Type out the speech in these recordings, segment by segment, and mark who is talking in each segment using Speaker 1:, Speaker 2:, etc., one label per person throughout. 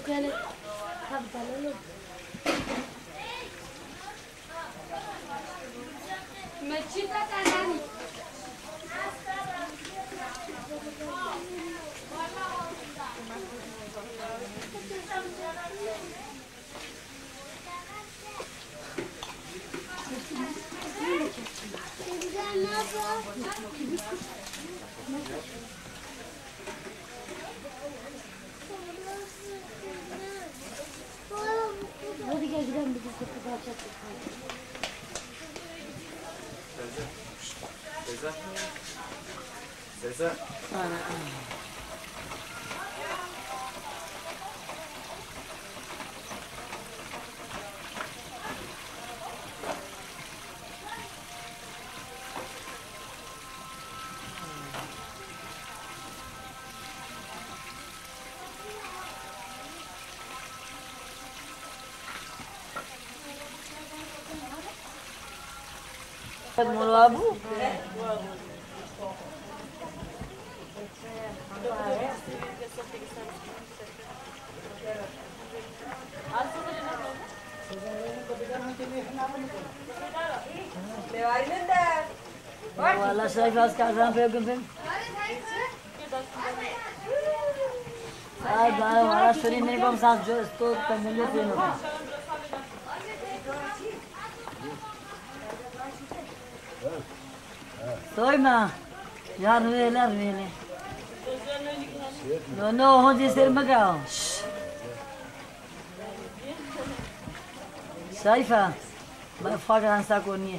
Speaker 1: كانت حبة لولو ما تشيطة تاني هذه كذا بدي تبغى
Speaker 2: Teyze.
Speaker 3: Mula abu. Wala saya kelas karam pegum. Ada wala suri ni kom saat jo sto tamilnya peno. Soy ma, yaar vele. No, ho ji ser magao. Saifa, ma fagan sa koni.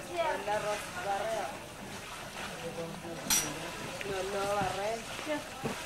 Speaker 1: No,